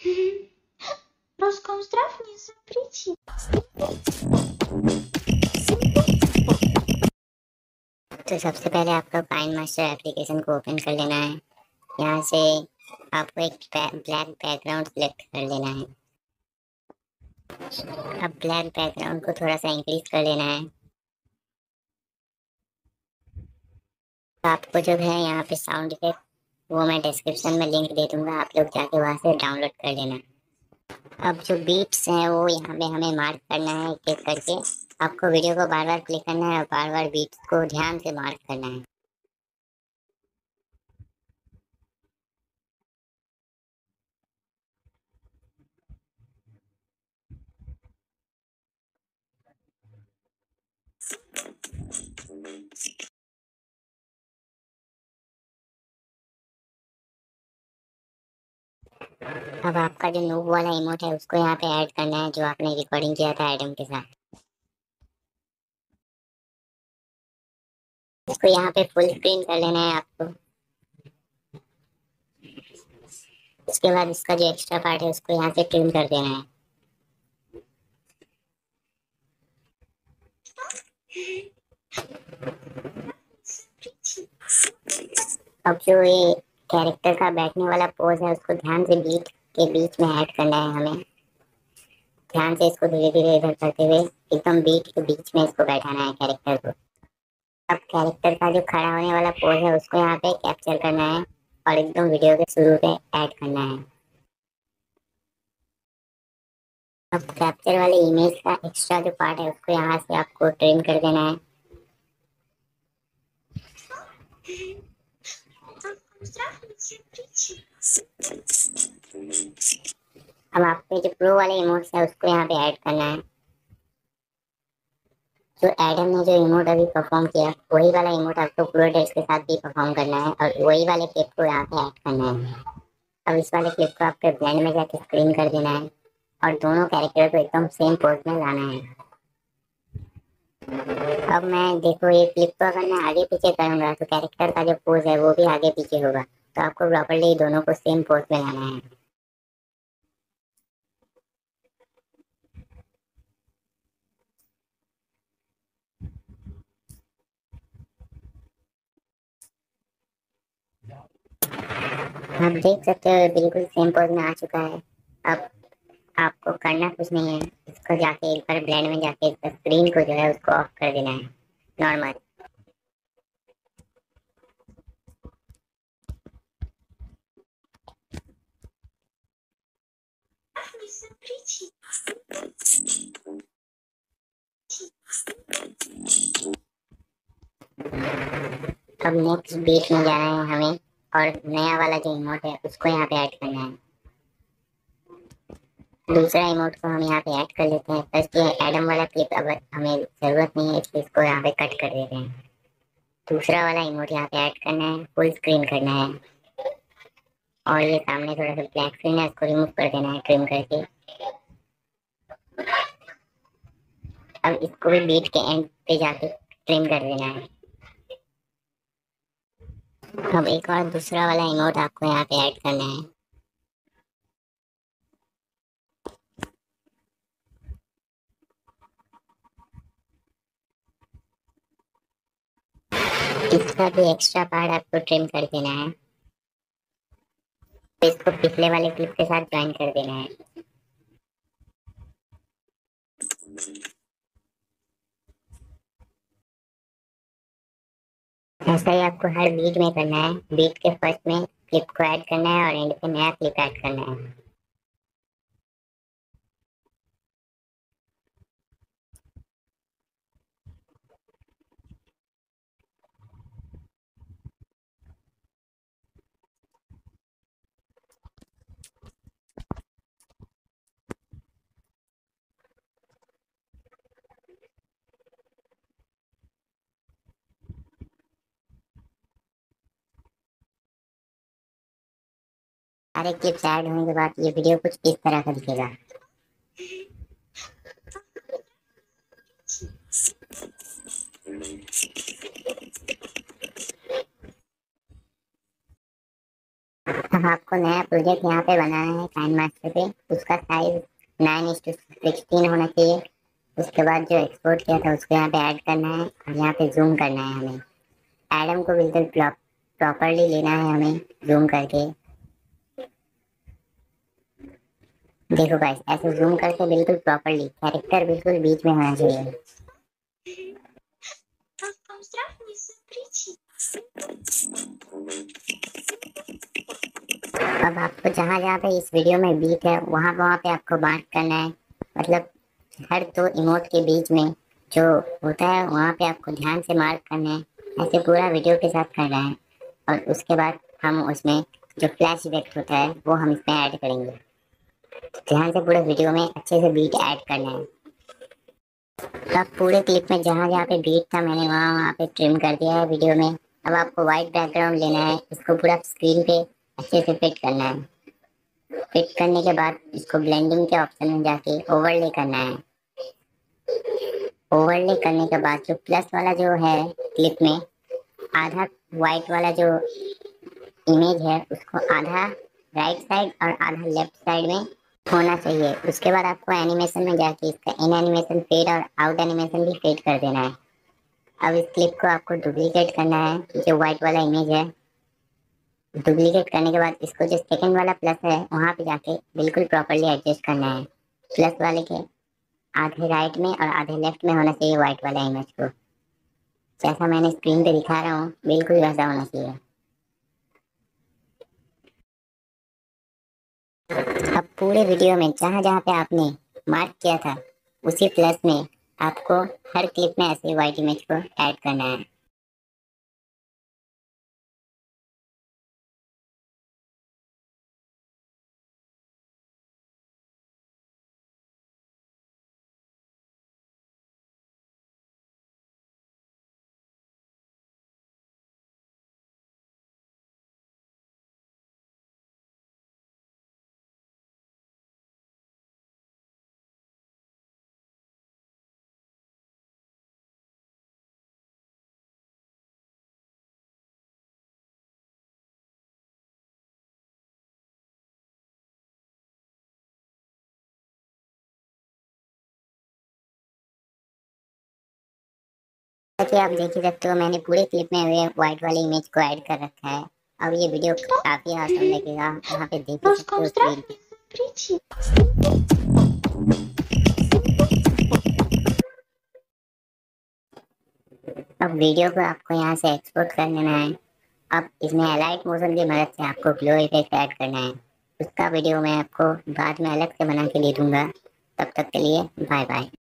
Роскомздрав не запретит. तो सबसे पहले आपको काइन मास्टर एप्लीकेशन को ओपन कर लेना है। यहाँ से आपको एक ब्लैक बैकग्राउंड सेलेक्ट कर लेना है। अब ब्लैक बैकग्राउंड को थोड़ा सा इंक्रीज कर लेना है। तो आपको जो है यहाँ पे साउंड इफेक्ट वो मैं डिस्क्रिप्शन में लिंक दे दूंगा, आप लोग जाके वहाँ से डाउनलोड कर लेना। अब जो बीट्स हैं वो यहाँ पे हमें मार्क करना है एक एक करके। आपको वीडियो को बार बार क्लिक करना है और बार बार बीट्स को ध्यान से मार्क करना है। अब आपका जो नूब वाला इमोट है उसको यहाँ पे ऐड करना है, जो आपने रिकॉर्डिंग किया था एडम के साथ। इसको यहाँ पे फुल स्क्रीन कर लेना है आपको। उसके बाद इसका जो एक्स्ट्रा पार्ट है उसको यहाँ से ट्रिम कर देना है। अब जो ये कैरेक्टर का बैठने वाला पोज है उसको ध्यान से बीट के बीच में ऐड करना है हमें। ध्यान से इसको धीरे धीरे इधर करते हुए एकदम बीट के बीच में इसको बैठाना है कैरेक्टर को। अब कैरेक्टर का जो खड़ा होने वाला पोज है उसको यहाँ पे कैप्चर करना है और एकदम वीडियो के शुरू पे ऐड करना है। अब कैप्चर वाले इमेज का एक्स्ट्रा जो पार्ट है उसको यहाँ से आपको ट्रिम कर देना है। अब आपके जो प्रो वाले इमोट्स है उसको यहाँ पे ऐड करना है। जो एडम ने जो इमोट अभी परफॉर्म किया वही वाला इमोट आपको प्रो टेस्ट के साथ भी परफॉर्म करना है और वही वाले क्लिप को यहाँ पे ऐड करना है। अब इस वाले क्लिप को आपके ब्लेंड में जाके स्क्रीन कर देना है और दोनों कैरेक्टर को एकदम सेम पोज में लाना है। अब मैं देखो ये क्लिप को अगर मैं आगे पीछे करूंगा तो कैरेक्टर का जो पोज है वो भी आगे पीछे होगा, तो आपको प्रॉपर्ली दोनों को सेम पोज में लाना है। आप देख सकते हो बिल्कुल सेम पोज में आ चुका है। अब आपको करना कुछ नहीं है, इसको जाके एक बार ब्लेंड में जाके इसका स्क्रीन को जो है उसको ऑफ कर देना है नॉर्मल। अब नेक्स्ट बीट में जाना है हमें और नया वाला जो इमोट है उसको यहाँ पे ऐड करना है। दूसरा इमोट को हम यहाँ पे ऐड कर लेते हैं। फर्स्ट ये एडम वाला क्लिप अब हमें जरूरत नहीं है इसलिए इसको यहाँ पे कट कर देते हैं। दूसरा वाला इमोट यहाँ पे ऐड करना है, फुल स्क्रीन करना है और ये सामने थोड़ा सा ब्लैक स्क्रीन है इसको रिमूव कर देना है ट्रिम करके। अब इसको भी बीट के एंड पे जाके ट्रिम कर देना है। अब एक और दूसरा वाला इमोट आपको यहाँ पे ऐड करना है। इसका भी एक्स्ट्रा पार्ट आपको ट्रिम कर देना है, तो इसको पिछले वाले क्लिप के साथ ज्वाइन कर देना है। ऐसा ही आपको हर बीट में करना है। बीट के फर्स्ट में क्लिप को ऐड करना है और एंड पे नया क्लिप ऐड करना है। सारे क्लिप्स ऐड होने के बाद ये वीडियो कुछ इस तरह का दिखेगा। अब आपको नया प्रोजेक्ट यहाँ पे बनाना है काइन मास्टर पे। उसका साइज 9:16 होना चाहिए। उसके बाद जो एक्सपोर्ट किया था उसको यहाँ पे ऐड करना है और यहाँ पे जूम करना है हमें। एडम को बिल्कुल प्रॉपरली लेना है हमें जूम करके। देखो गाइस, ऐसे जूम करके बिल्कुल प्रॉपरली कैरेक्टर बिल्कुल बीच में होना चाहिए। Слишком страшно, не смотрите. अब आपको जहाँ जहाँ पे इस वीडियो में बीट है वहाँ वहाँ पे आपको मार्क करना है। मतलब हर दो इमोट के बीच में जो होता है वहाँ पे आपको ध्यान से मार्क करना है। ऐसे पूरा वीडियो के साथ करना है और उसके बाद हम उसमें जो फ्लैश इफेक्ट होता है वो हम इसमें ऐड करेंगे। ध्यान से पूरे वीडियो में अच्छे से बीट ऐड करना है। अब पूरे क्लिप में जहाँ जहाँ पे बीट था मैंने वहाँ वहाँ पे ट्रिम कर दिया है वीडियो में। अब आपको वाइट बैकग्राउंड लेना है, इसको पूरा स्क्रीन पे अच्छे से फिट करना है। फिट करने के बाद इसको ब्लेंडिंग के ऑप्शन में जाके ओवरले करना है। ओवरले करने के बाद जो प्लस वाला जो है क्लिप में आधा वाइट वाला जो इमेज है उसको आधा राइट साइड और आधा लेफ्ट साइड में होना चाहिए। उसके बाद आपको एनिमेशन में जाके इसका इन एनिमेशन फेड और आउट एनिमेशन भी फेड कर देना है। अब इस क्लिप को आपको डुप्लीकेट करना है जो व्हाइट वाला इमेज है। डुप्लीकेट करने के बाद इसको जो सेकंड वाला प्लस है वहाँ पे जाके बिल्कुल प्रॉपरली एडजस्ट करना है। प्लस वाले के आधे राइट में और आधे लेफ्ट में होना चाहिए व्हाइट वाला इमेज को। जैसा मैंने स्क्रीन पे दिखा रहा हूँ बिल्कुल वैसा होना चाहिए। अब पूरे वीडियो में जहाँ जहाँ पे आपने मार्क किया था उसी प्लस में आपको हर क्लिप में ऐसे व्हाइट इमेज को ऐड करना है। जैसे आप देख ही सकते हो मैंने पूरे क्लिप में वे व्हाइट वाले इमेज को ऐड कर रखा है। अब ये वीडियो काफी आसान लगेगा, यहाँ पे देख ही सकते Слишком हो स्क्रीन страшно, पे। не смотрите. अब वीडियो को आपको यहाँ से एक्सपोर्ट कर लेना है। अब इसमें एलाइट मोशन की मदद से आपको ग्लो इफेक्ट ऐड करना है। उसका वीडियो मैं आपको बाद में अलग से बना के दे दूंगा। तब तक के लिए बाय बाय।